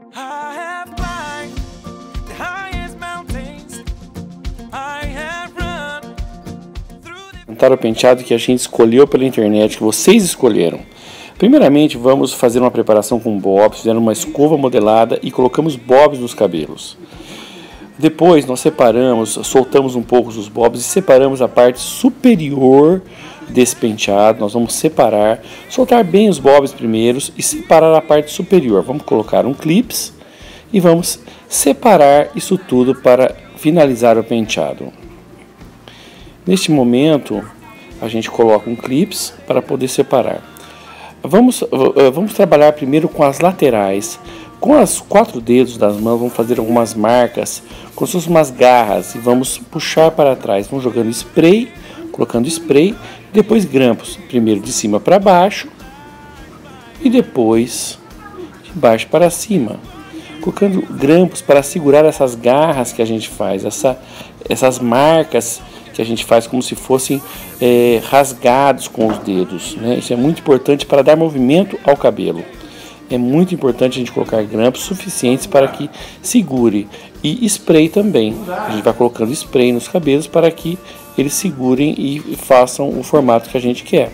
I have climbed the highest mountains. I have run through the... Montar o penteado que a gente escolheu pela internet, que vocês escolheram. Primeiramente, vamos fazer uma preparação com bobs, fizemos uma escova modelada e colocamos bobs nos cabelos. Depois, nós separamos, soltamos um pouco os bobs e separamos a parte superior desse penteado. Nós vamos separar, soltar bem os bobs primeiros e separar a parte superior. Vamos colocar um clips e vamos separar isso tudo para finalizar o penteado. Neste momento, a gente coloca um clips para poder separar. Vamos trabalhar primeiro com as laterais. Com os 4 dedos das mãos, vamos fazer algumas marcas, como se fossem umas garras, e vamos puxar para trás. Vamos jogando spray, colocando spray, depois grampos, primeiro de cima para baixo e depois de baixo para cima. Colocando grampos para segurar essas garras que a gente faz, essas marcas que a gente faz como se fossem rasgados com os dedos, né? Isso é muito importante para dar movimento ao cabelo. É muito importante a gente colocar grampos suficientes para que segure. E spray também. A gente vai colocando spray nos cabelos para que eles segurem e façam o formato que a gente quer.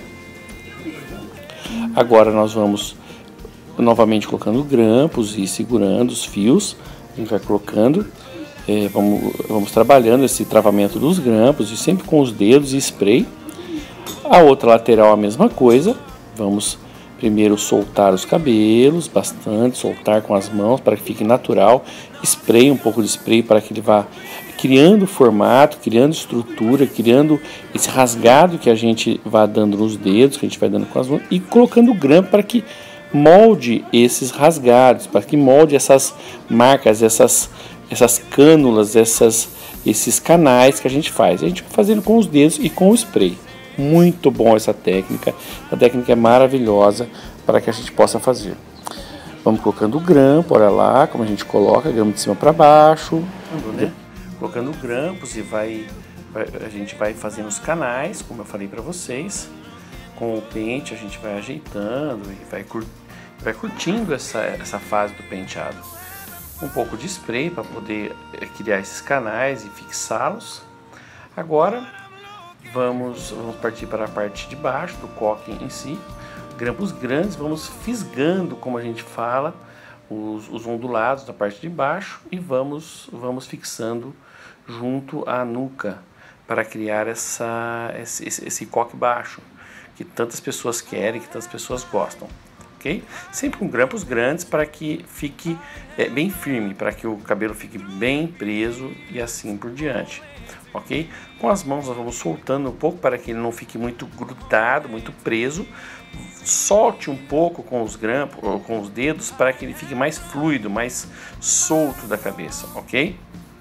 Agora nós vamos novamente colocando grampos e segurando os fios. A gente vai colocando. Vamos trabalhando esse travamento dos grampos e sempre com os dedos e spray. A outra lateral a mesma coisa. Vamos primeiro soltar os cabelos, bastante, soltar com as mãos para que fique natural. Spray, um pouco de spray para que ele vá criando formato, criando estrutura, criando esse rasgado que a gente vai dando nos dedos, que a gente vai dando com as mãos, e colocando grampo para que molde esses rasgados, para que molde essas marcas, essas cânulas, esses canais que a gente faz. A gente vai fazendo com os dedos e com o spray. Muito bom essa técnica. A técnica é maravilhosa para que a gente possa fazer. Vamos colocando o grampo, olha lá como a gente coloca, grampo de cima para baixo, né? Colocando grampos e a gente vai fazendo os canais, como eu falei para vocês. Com o pente a gente vai ajeitando e vai curtindo essa fase do penteado. Um pouco de spray para poder criar esses canais e fixá-los. Agora vamos partir para a parte de baixo do coque em si. Grampos grandes, vamos fisgando, como a gente fala, os ondulados da parte de baixo e vamos fixando junto à nuca para criar esse coque baixo que tantas pessoas querem, que tantas pessoas gostam. Okay? Sempre com grampos grandes para que fique bem firme, para que o cabelo fique bem preso e assim por diante. Ok? Com as mãos nós vamos soltando um pouco para que ele não fique muito grudado, muito preso. Solte um pouco com os grampos, ou com os dedos, para que ele fique mais fluido, mais solto da cabeça, ok?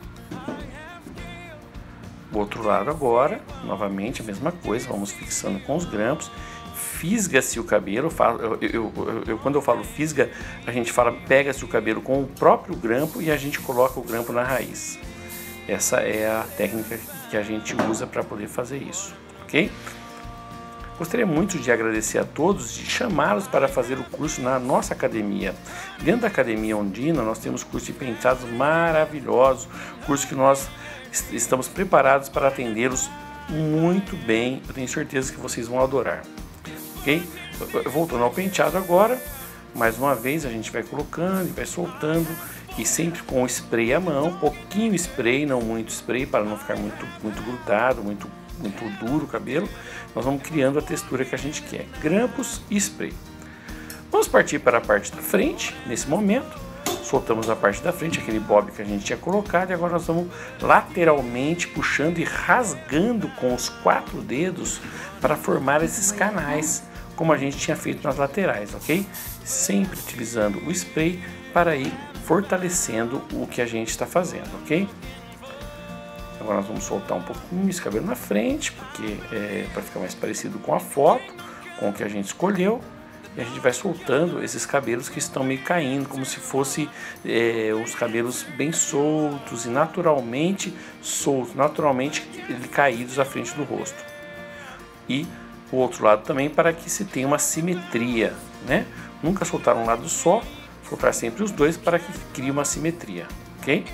O outro lado agora, novamente a mesma coisa, vamos fixando com os grampos. Fisga-se o cabelo, quando eu falo fisga, a gente fala pega-se o cabelo com o próprio grampo e a gente coloca o grampo na raiz. Essa é a técnica que a gente usa para poder fazer isso, ok? Gostaria muito de agradecer a todos e chamá-los para fazer o curso na nossa academia. Dentro da Academia Ondina nós temos curso de penteados maravilhosos, curso que nós estamos preparados para atendê-los muito bem. Eu tenho certeza que vocês vão adorar, ok? Voltando ao penteado agora, mais uma vez a gente vai colocando e vai soltando. E sempre com o spray à mão, pouquinho spray, não muito spray, para não ficar muito grudado, muito duro o cabelo. Nós vamos criando a textura que a gente quer, grampos e spray. Vamos partir para a parte da frente, nesse momento. Soltamos a parte da frente, aquele bob que a gente tinha colocado, e agora nós vamos lateralmente puxando e rasgando com os 4 dedos para formar esses canais, como a gente tinha feito nas laterais, ok? Sempre utilizando o spray para ir fortalecendo o que a gente está fazendo, ok? Agora nós vamos soltar um pouquinho esse cabelo na frente, porque para ficar mais parecido com a foto, com o que a gente escolheu. E a gente vai soltando esses cabelos que estão meio caindo, como se fosse os cabelos bem soltos e naturalmente soltos, naturalmente caídos à frente do rosto. E o outro lado também, para que se tenha uma simetria, né? Nunca soltar um lado só, colocar sempre os dois para que crie uma simetria, ok?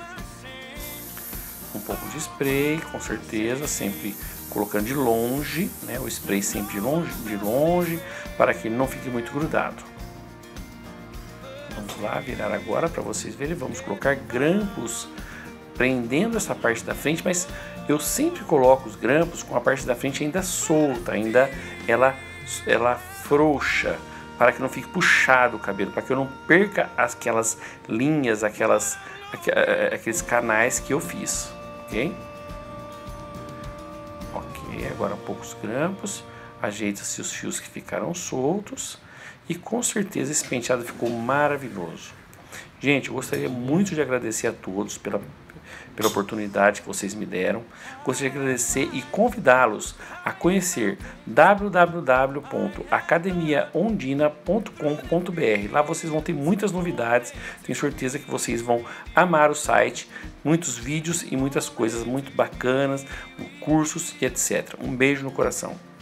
Um pouco de spray, com certeza, sempre colocando de longe, né? O spray sempre de longe, para que ele não fique muito grudado. Vamos lá, virar agora para vocês verem. Vamos colocar grampos prendendo essa parte da frente, mas eu sempre coloco os grampos com a parte da frente ainda solta, ainda ela frouxa, para que não fique puxado o cabelo, para que eu não perca aquelas linhas, aqueles canais que eu fiz, ok? Ok, agora poucos grampos, ajeita-se os fios que ficaram soltos e com certeza esse penteado ficou maravilhoso. Gente, eu gostaria muito de agradecer a todos pela oportunidade que vocês me deram. Gostaria de agradecer e convidá-los a conhecer www.academiaondina.com.br. Lá vocês vão ter muitas novidades, tenho certeza que vocês vão amar o site, muitos vídeos e muitas coisas muito bacanas, cursos e etc. Um beijo no coração.